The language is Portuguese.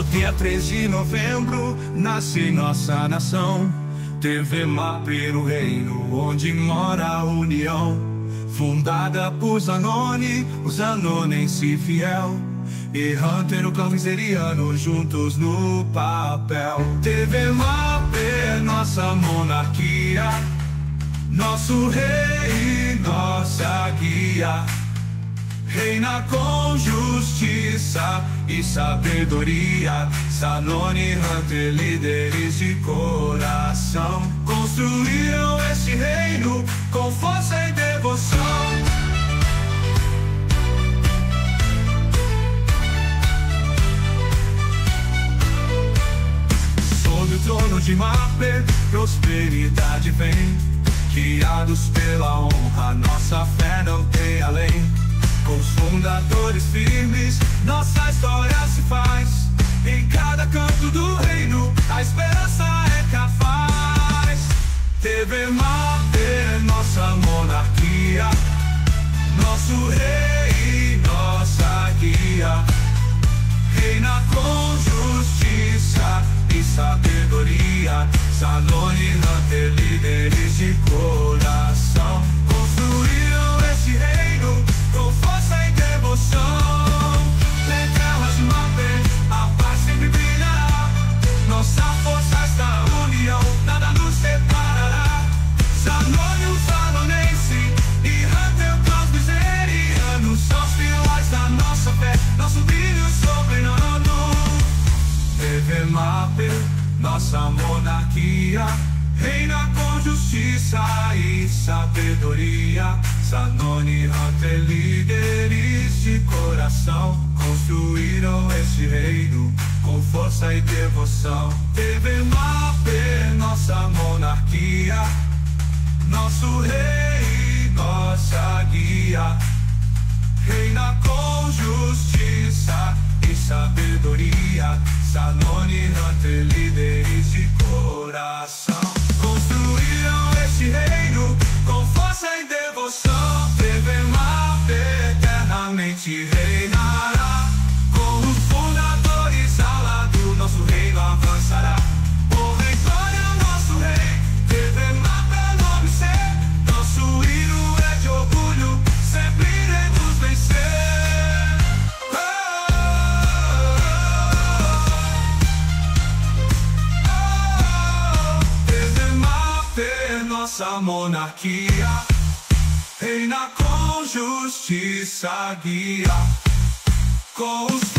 Dia 3 de novembro, nasce nossa nação. TV MAP, o reino onde mora a união. Fundada por Zanoni, o zanonense fiel, e Hunter, o clã miseriano, juntos no papel. TV MAP é nossa monarquia, nosso rei e nossa guia. Reina com justiça e sabedoria. Zanoni e Hunter, líderes de coração, construíram este reino com força e devoção. Sob o trono de MAP, prosperidade vem. Guiados pela honra, nossa fé não tem além. Com os fundadores firmes, nossa história se faz. Em cada canto do reino, a esperança é capaz. TV MAP é nossa monarquia, nosso rei e nossa guia. Reina com justiça e sabedoria. Zanoni e Hunter, líderes de coração, construíram este reino com força e devoção. Letras de MAP, a paz sempre brilhará. Nossa força está na união, nada nos separará. Zanoni, o zanonense, e Hunter, o clã miseriano, são os pilares da nossa fé, nosso brilho soberano. TV MAP, nossa monarquia, reina com justiça e sabedoria. Zanoni e Hunter, líderes de coração, construíram este reino com força e devoção. TV MAP, nossa monarquia, nosso rei e nossa guia. Reina com justiça e sabedoria. Zanoni e Hunter, líderes de coração, construíram este reino com força e devoção. TV MAP eternamente reinará. Com os fundadores ao lado, nosso reino avançará. Por vitória, nosso rei. TV MAP é nome ser. Nosso hino é de orgulho, sempre iremos vencer. Nossa monarquia, reina com justiça, guia. Com os